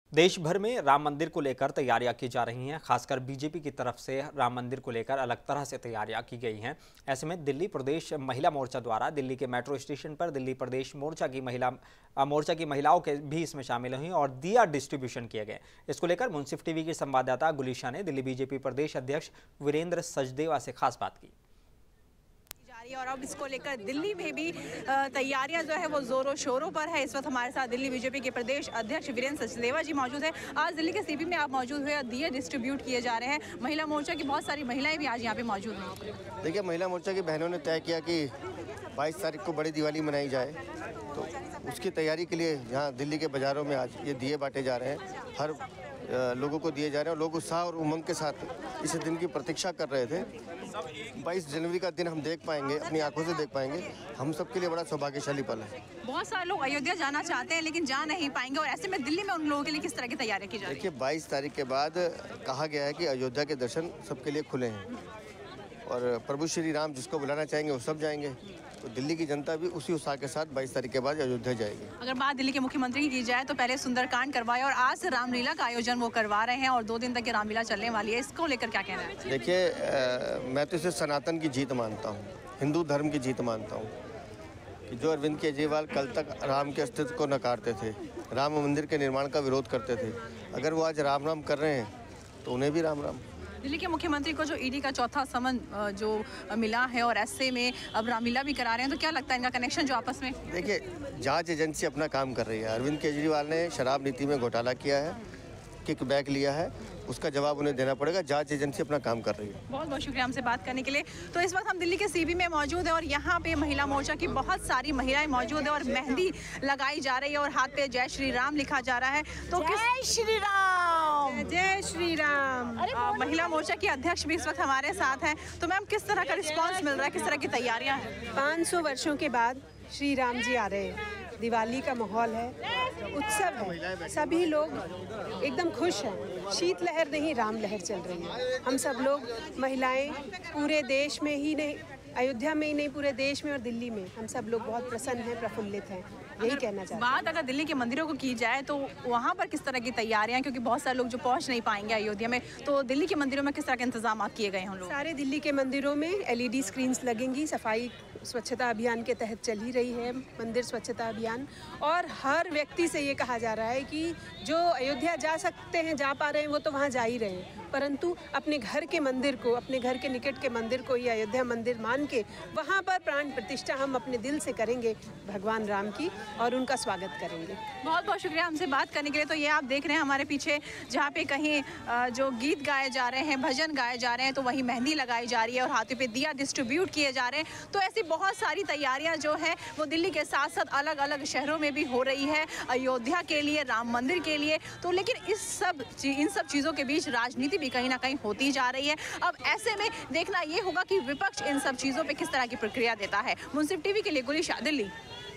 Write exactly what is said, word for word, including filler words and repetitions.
देश भर में राम मंदिर को लेकर तैयारियां की जा रही हैं। खासकर बीजेपी की तरफ से राम मंदिर को लेकर अलग तरह से तैयारियां की गई हैं। ऐसे में दिल्ली प्रदेश महिला मोर्चा द्वारा दिल्ली के मेट्रो स्टेशन पर दिल्ली प्रदेश मोर्चा की महिला मोर्चा की महिलाओं के भी इसमें शामिल हुई और दिया डिस्ट्रीब्यूशन किए गए। इसको लेकर मुंसिफ टीवी की संवाददाता गुलिशा ने दिल्ली बीजेपी प्रदेश अध्यक्ष वीरेंद्र सचदेवा से खास बात की और अब इसको लेकर दिल्ली में भी तैयारियां जो है वो जोरों शोरों पर है। इस वक्त हमारे साथ दिल्ली बीजेपी के प्रदेश अध्यक्ष वीरेंद्र सचदेवा जी मौजूद है। आज दिल्ली के सीपी में आप मौजूद हुए, दिए डिस्ट्रीब्यूट किए जा रहे हैं। महिला मोर्चा की बहुत सारी महिलाएं भी आज यहाँ पे मौजूद हैं। देखिए, महिला मोर्चा की बहनों ने तय किया कि बाईस तारीख को बड़ी दिवाली मनाई जाए, तो उसकी तैयारी के लिए यहाँ दिल्ली के बाज़ारों में आज ये दिए बांटे जा रहे हैं। हर लोगों को दिए जा रहे हैं और लोग उत्साह और उमंग के साथ इस दिन की प्रतीक्षा कर रहे थे। बाईस जनवरी का दिन हम देख पाएंगे, अपनी आंखों से देख पाएंगे। हम सबके लिए बड़ा सौभाग्यशाली पल है। बहुत सारे लोग अयोध्या जाना चाहते हैं लेकिन जा नहीं पाएंगे, और ऐसे में दिल्ली में उन लोगों के लिए किस तरह की तैयारी की जा रही है? देखिए, बाईस तारीख के बाद कहा गया है कि अयोध्या के दर्शन सबके लिए खुले हैं और प्रभु श्री राम जिसको बुलाना चाहेंगे वो सब जाएंगे। तो दिल्ली की जनता भी उसी उत्साह के साथ बाईस तारीख के बाद अयोध्या जाएगी। अगर बात दिल्ली के मुख्यमंत्री की की जाए तो पहले सुंदरकांड करवाए और आज से रामलीला का आयोजन वो करवा रहे हैं और दो दिन तक ये रामलीला चलने वाली है। इसको लेकर क्या कहना है? देखिए, मैं तो इसे सनातन की जीत मानता हूँ, हिंदू धर्म की जीत मानता हूँ कि जो अरविंद केजरीवाल कल तक राम के अस्तित्व को नकारते थे, राम मंदिर के निर्माण का विरोध करते थे, अगर वो आज राम राम कर रहे हैं तो उन्हें भी राम राम। दिल्ली के मुख्यमंत्री को जो ईडी का चौथा समन जो मिला है और ऐसे में अब रामलीला भी करा रहे हैं, तो क्या लगता है इनका कनेक्शन जो आपस में? देखिए, जांच एजेंसी अपना काम कर रही है। अरविंद केजरीवाल ने शराब नीति में घोटाला किया है, किक बैक लिया है, उसका जवाब उन्हें देना पड़ेगा। जांच एजेंसी अपना काम कर रही है। बहुत बहुत शुक्रिया हमसे बात करने के लिए। तो इस वक्त हम दिल्ली के सीबी में मौजूद है और यहाँ पे महिला मोर्चा की बहुत सारी महिलाएं मौजूद है और मेहंदी लगाई जा रही है और हाथ पे जय श्री राम लिखा जा रहा है। तो जय श्री राम, जय श्री राम। महिला मोर्चा की अध्यक्ष भी इस वक्त हमारे साथ हैं। तो मैम, किस तरह का रिस्पॉन्स मिल रहा है, किस तरह की तैयारियाँ हैं? पाँच सौ वर्षों के बाद श्री राम जी आ रहे हैं, दिवाली का माहौल है, उत्सव है, सभी लोग एकदम खुश हैं। शीतलहर नहीं, राम लहर चल रही है। हम सब लोग महिलाएं पूरे देश में ही नहीं, अयोध्या में ही नहीं, पूरे देश में और दिल्ली में हम सब लोग बहुत प्रसन्न हैं, प्रफुल्लित हैं। यही कहना चाहते हैं। बात अगर दिल्ली के मंदिरों को की जाए तो वहाँ पर किस तरह की तैयारियां, क्योंकि बहुत सारे लोग जो पहुँच नहीं पाएंगे अयोध्या में, तो दिल्ली के मंदिरों में किस तरह के इंतजाम किए गए हैं? लोग सारे दिल्ली के मंदिरों में एलईडी स्क्रीन्स लगेंगी। सफाई स्वच्छता अभियान के तहत चल ही रही है मंदिर स्वच्छता अभियान, और हर व्यक्ति से ये कहा जा रहा है कि जो अयोध्या जा सकते हैं, जा पा रहे हैं, वो तो वहाँ जा ही रहे हैं, परंतु अपने घर के मंदिर को, अपने घर के निकट के मंदिर को ही अयोध्या मंदिर मान के वहाँ पर प्राण प्रतिष्ठा हम अपने दिल से करेंगे भगवान राम की और उनका स्वागत करेंगे। बहुत बहुत शुक्रिया हमसे बात करने के लिए। तो ये आप देख रहे हैं हमारे पीछे, जहाँ पे कहीं जो गीत गाए जा रहे हैं, भजन गाए जा रहे हैं, तो वहीं मेहंदी लगाई जा रही है और हाथों पे दिया डिस्ट्रीब्यूट किए जा रहे हैं। तो ऐसी बहुत सारी तैयारियां जो है वो दिल्ली के साथ साथ अलग अलग शहरों में भी हो रही है अयोध्या के लिए, राम मंदिर के लिए। तो लेकिन इस सब इन सब चीज़ों के बीच राजनीति भी कहीं ना कहीं होती जा रही है। अब ऐसे में देखना ये होगा कि विपक्ष इन सब चीज़ों पर किस तरह की प्रक्रिया देता है। मुंसिफ टीवी के लिए गुलिशा, दिल्ली।